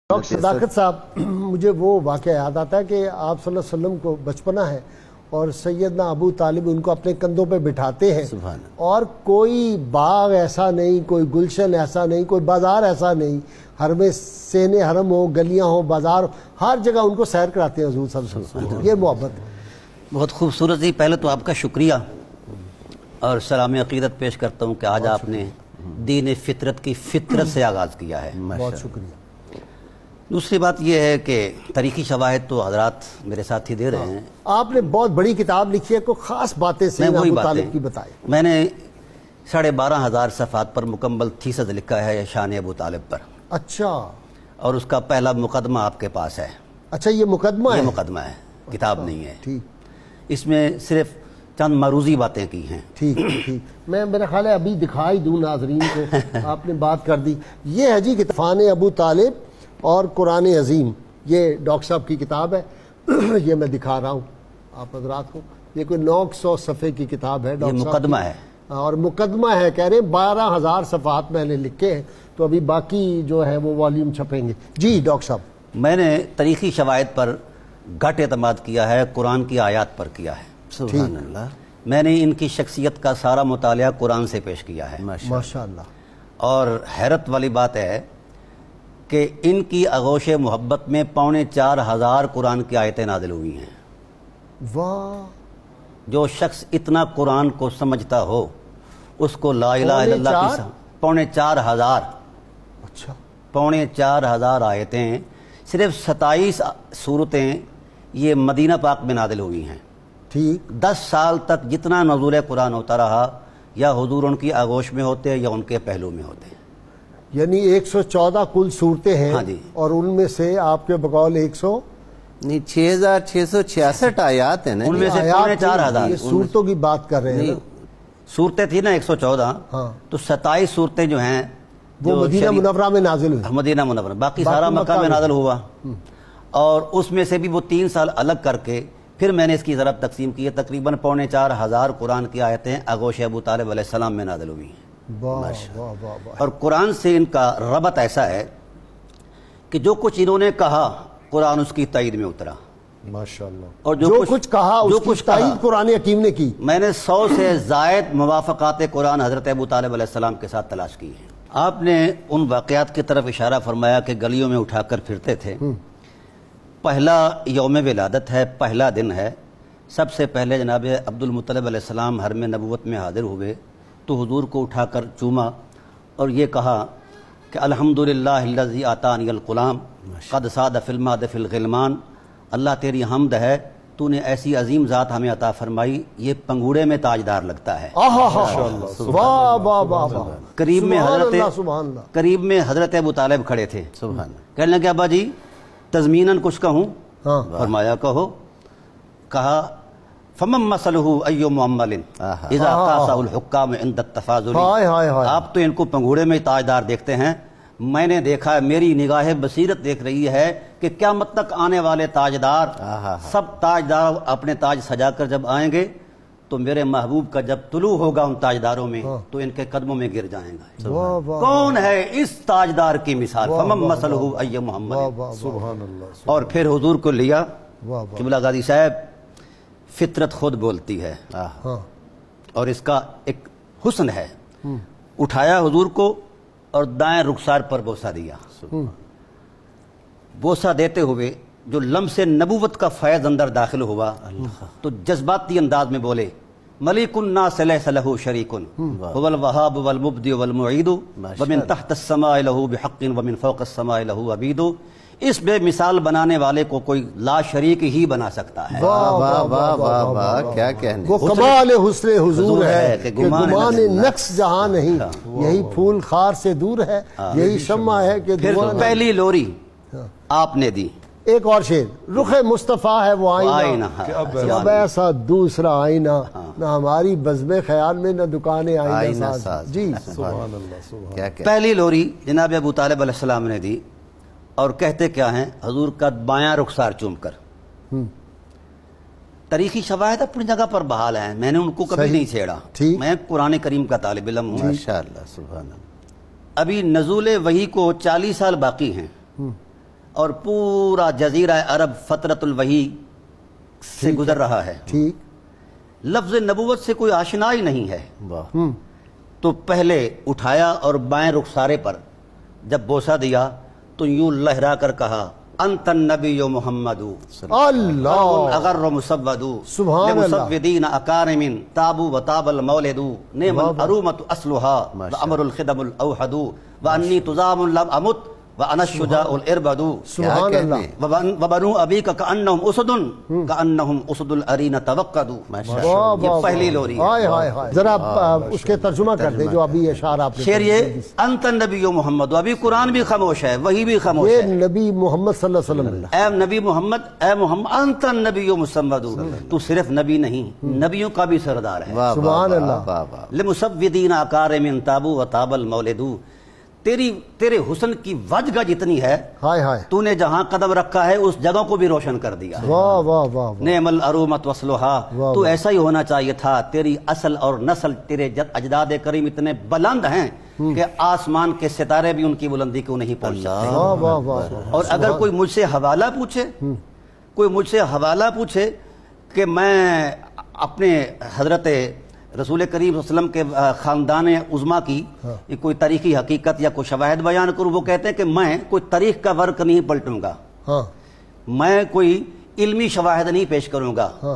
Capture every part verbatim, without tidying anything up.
Doctor صداقت صاحب، مجھے وہ واقعہ یاد آتا ہے کہ آپ صلی اللہ علیہ وسلم کو بچپنا ہے اور سیدنا ابو طالب ان کو اپنے کندھوں پہ بٹھاتے ہیں اور کوئی باغ ایسا نہیں، کوئی گلشن ایسا نہیں، کوئی بازار ایسا نہیں، حرم سین حرم ہو، گلیاں ہو، بازار ہو، ہر جگہ ان کو سیر کراتے ہیں حضور صلی اللہ علیہ وسلم۔ یہ محبت ہے، بہت خوبصورت جی۔ پہلے تو آپ کا شکریہ اور سلام عقیدت پیش کرتا ہوں کہ آج آپ نے دین فطرت کی فطرت سے آغاز کیا ہے، بہت شکریہ۔ دوسری بات یہ ہے کہ تاریخی شواہد تو حضرات میرے ساتھ ہی دے رہے ہیں۔ آپ نے بہت بڑی کتاب لکھی ہے، کوئی خاص باتیں سیدنا ابو طالب کی بتائیں۔ میں نے ساڑھے بارہ ہزار صفحات پر مکمل تھیسس لکھا ہے شان ابو طالب پر۔ اچھا، اور اس کا پہلا مقدمہ آپ کے پاس ہے۔ اچھا، یہ مقدمہ ہے؟ یہ مقدمہ ہے، کتاب نہیں ہے۔ ٹھیک، اس میں صرف چند معروضی باتیں کی ہیں۔ ٹھیک ٹھیک، میں میرا خیال ہے ابھی دکھائی دوں ناظرین کو، آپ نے بات کر دی۔ یہ ہے جی کتاب ابو طالب اور قرآن عظیم، یہ ڈاکٹر صاحب کی کتاب ہے، یہ میں دکھا رہا ہوں آپ حضرات کو۔ یہ کوئی نو سو صفحے کی کتاب ہے، یہ مقدمہ ہے اور مقدمہ ہے، کہہ رہے ہیں بارہ ہزار صفحات میں نے لکھے ہیں، تو ابھی باقی جو ہے وہ والیوم چھپیں گے۔ جی ڈاکٹر صاحب، میں نے تاریخی شواہد پر گھٹ اعتماد کیا ہے، قرآن کی آیات پر کیا ہے۔ سبحان اللہ۔ میں نے ان کی شخصیت کا سارا مطالعہ قرآن سے پیش کیا ہے، ماشاء اللہ۔ اور حیرت والی بات ہے کہ ان کی آغوش محبت میں پونے چار ہزار قرآن کی آیتیں نازل ہوئی ہیں۔ واہ! جو شخص اتنا قرآن کو سمجھتا ہو اس کو لا الہ الا اللہ کی پونے چار ہزار اچھا پونے چار ہزار آیتیں، صرف ستائیس صورتیں یہ مدینہ پاک میں نازل ہوئی ہیں۔ ٹھیک، دس سال تک جتنا نزول قرآن ہوتا رہا، یا حضور ان کی آغوش میں ہوتے یا ان کے پہلو میں ہوتے۔ یعنی ایک سو چودہ کل صورتیں ہیں، ہاں جی، اور ان میں سے آپ کے بقول ایک سو نہیں چھ ہزار چھ سو چھیاسٹھ آیات ہیں نا، ان میں سے پونے چار ہزار یہ صورتوں کی بات کر رہے ہیں۔ صورتیں تھی نا ایک سو چودہ، ہاں، تو ستائیس صورتیں جو ہیں وہ مدینہ منورہ میں نازل ہوئی، مدینہ منورہ، باقی سارا مکہ میں نازل ہوا۔ اور اس میں سے بھی وہ تین سال الگ کر کے پھر میں نے اس کی ضرب تقسیم کی ہے، تقریباً پونے چار ہزار قرآن کی آیتیں آغوش ابو طالب علیہ السلام میں نازل ہوئی ہیں۔ واہ واہ واہ واہ۔ اور قرآن سے ان کا ربط ایسا ہے کہ جو کچھ انہوں نے کہا قرآن اس کی تائید میں اترا، ماشاءاللہ۔ اور جو کچھ کہا اس کی تائید قرآن حکیم نے کی۔ میں نے سو سے زائد موافقات قرآن حضرت ابو طالب علیہ السلام کے ساتھ تلاش کی ہیں۔ آپ نے ان واقعات کی طرف اشارہ فرمایا کہ گلیوں میں اٹھا کر پھرتے تھے۔ پہلا یوم ولادت ہے، پہلا دن ہے۔ سب سے پہلے جناب عبد المطلب علیہ السلام حرم نبوت میں حاضر ہوئے تو حضور کو اٹھا کر چوما اور یہ کہا کہ الحمدللہ الذی آتانی الغلام قد صاد فی الماد فی الغلمان، اللہ تیری حمد ہے، تو نے ایسی عظیم ذات ہمیں عطا فرمائی، یہ پنگوڑے میں تاجدار لگتا ہے۔ واہ واہ واہ واہ۔ قریب میں حضرت سبحان اللہ، قریب میں حضرت ابو طالب کھڑے تھے۔ سبحان اللہ۔ کہنے لگے ابا جی تضمیناً کچھ کہوں؟ فرمایا کہو۔ کہا فمن مثلہ ایو معمل اذا قاسہ الحکام عند التفاضل۔ آپ تو ان کو پنگوڑے میں تاجدار دیکھتے ہیں، میں نے دیکھا ہے، میری نگاہ بصیرت دیکھ رہی ہے کہ قیامت تک آنے والے تاجدار، سب تاجدار اپنے تاج سجا کر جب آئیں گے تو میرے محبوب کا جب طلوع ہوگا ان تاجداروں میں تو ان کے قدموں میں گر جائیں گا۔ کون ہے اس تاجدار کی مثال؟ فمن مثلہ ایو محمد۔ سبحان اللہ۔ اور پھر حضور کو لیا۔ قبلہ غازی صاحب، فطرت خود بولتی ہے اور اس کا ایک حسن ہے۔ اٹھایا حضور کو اور دائیں رخسار پر بوسہ دیا۔ بوسہ دیتے ہوئے جو لمس نبوت کا فیض اندر داخل ہوا تو جذباتی انداز میں بولے ملک الناس لیس لہ شریک هو الوهاب والمبدئ والمعید ومن تحت السماء له بحق ومن فوق السماء له عبید۔ اس بے مثال بنانے والے کو کوئی لا شریک ہی بنا سکتا ہے۔ واہ واہ واہ واہ واہ، کیا کہنے۔ وہ کمال حسن حضور ہے کہ گمان نقص جہاں نہیں، یہی پھول خار سے دور ہے، یہی شمع ہے کہ پھر پہلی لوری آپ نے دی۔ ایک اور شعر، رخ مصطفیٰ ہے وہ آئینہ اب ایسا دوسرا آئینہ، نہ ہماری بزم خیال میں نہ دکان آئینہ ساز۔ جی سبحان اللہ۔ پہلی لوری جناب ابو طالب علیہ السلام نے دی اور کہتے کیا ہیں حضور کا بایاں رخسار چوم کر۔ تاریخی شواہد اپنی جگہ پر بحال ہیں، میں نے ان کو کبھی نہیں چھیڑا، میں قرآن کریم کا طالب علم ہوں۔ ماشاءاللہ، سبحان اللہ۔ ابھی نزول وحی کو چالیس سال باقی ہیں اور پورا جزیرہ عرب فترت الوحی سے گزر رہا ہے، ٹھیک، لفظ نبوت سے کوئی آشنا ہی نہیں ہے، واہ، تو پہلے اٹھایا اور بائیں رخسارے پر جب بوسہ دیا تو یوں لہرا کر کہا انت النبی محمد اللہ اغر مسود سبحان اللہ، لمسودین اکارم تابو وطاب المولد نعم العرومۃ اصلها وامر الخدم الاوحد وانی تزام لم امت وانا الشجاع الاربد سبحان اللہ، وبنو ابیک کانہم اسد کانہم اسد الارین توقدوا. واہ واہ یہ پہلی لوری ہے. ہائے ہائے ہائے، ذرا آپ اس کے ترجمہ کر دیں جو ابھی اشعار آپ نے شعر یہ انت النبی محمد، ابھی قرآن بھی خاموش ہے، وہی بھی خاموش یہ ہے. نبی محمد صلی اللہ علیہ وسلم، اے نبی محمد، اے محمد انت النبی محمد، تو صرف نبی نہیں، نبیوں کا بھی سردار ہے. واہ، سبحان واہ، اللہ. واہ، واہ، لمسودین اکارم تابو وطاب المولد، تیری تیرے حسن کی وجہ جتنی ہے ہائے ہائے، تو نے جہاں قدم رکھا ہے اس جگہ کو بھی روشن کر دیا. واہ واہ واہ واہ، نعم العرومۃ وصلها، واہ تو ایسا ہی ہونا چاہیے تھا. تیری اصل اور نسل، تیرے جد اجداد کریم اتنے بلند ہیں کہ آسمان کے ستارے بھی ان کی بلندی کو نہیں پہنچ سکتے. واہ واہ واہ، اور اگر کوئی مجھ سے حوالہ پوچھے، کوئی مجھ سے حوالہ پوچھے کہ میں اپنے حضرت رسول کریم صلی اللہ علیہ وسلم کے خاندان عظما کی کوئی تاریخی حقیقت یا کوئی شواہد بیان کروں، وہ کہتے ہیں کہ میں کوئی تاریخ کا ورق نہیں پلٹوں گا، ہاں میں کوئی علمی شواہد نہیں پیش کروں گا. ہاں،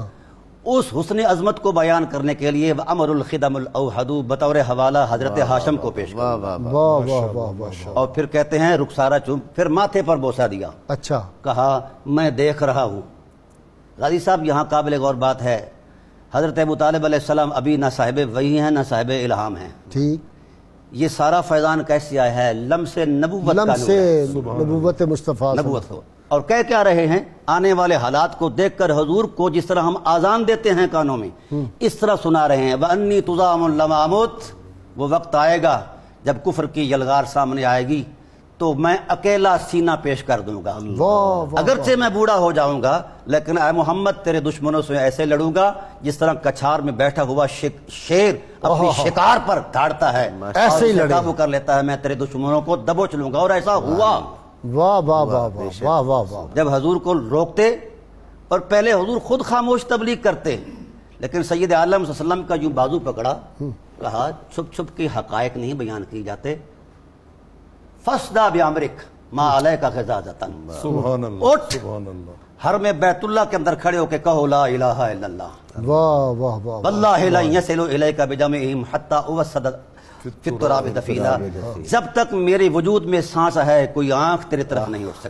اس حسن عظمت کو بیان کرنے کے لیے امر الخدم الاوحد بطور حوالہ حضرت ہاشم کو پیش کروں. واہ، واہ، واہ واہ واہ واہ، اور پھر کہتے ہیں رخسارہ چوم، پھر ماتھے پر بوسہ دیا، اچھا، کہا میں دیکھ رہا ہوں. غازی صاحب یہاں قابل غور بات ہے، حضرت ابو طالب علیہ السلام ابھی نہ صاحب وحی ہیں نہ صاحب الہام ہیں. ٹھیک، یہ سارا فیضان کیسے آیا ہے؟ لمس نبوت کا لم نور سے ہے. نبوت مصطفیٰ، نبوت کو. اور کہہ کیا رہے ہیں؟ آنے والے حالات کو دیکھ کر حضور کو جس طرح ہم آزان دیتے ہیں کانوں میں، اس طرح سنا رہے ہیں. وَأَنِّي تُزَامُ لَمَا أَمُتْ، وہ وقت آئے گا جب کفر کی یلغار سامنے آئے گی تو میں اکیلا سینہ پیش کر دوں گا. واہ واہ، اگرچہ میں بوڑھا ہو جاؤں گا لیکن اے محمد تیرے دشمنوں سے ایسے لڑوں گا جس طرح کچھار میں بیٹھا ہوا شیر اپنی شکار پر دھاڑتا ہے، ایسے ہی اور لڑے، قابو کر لیتا ہے. میں تیرے دشمنوں کو دبوچ لوں گا. اور ایسا ہوا. واہ واہ واہ واہ واہ واہ واہ، جب حضور کو روکتے، اور پہلے حضور خود خاموش تبلیغ کرتے، لیکن سید عالم صلی اللہ علیہ وسلم کا یوں بازو پکڑا، کہا چھپ چھپ کے حقائق نہیں بیان کی جاتے. فَاسْدَا بِأَمْرِكَ مَا عَلَيْكَ غِضَاضَةٌ، سبحان اللہ، اٹھ سبحان اللہ، حرم بیت اللہ کے اندر کھڑے ہو کے کہو لا الہ الا اللہ، واہ واہ واہ، واللہ لا يصل الیک بجمعہم حتی اوسد فی التراب دفینا. جب تک میرے وجود میں سانس ہے کوئی آنکھ تیری طرف نہیں اٹھ سکتی.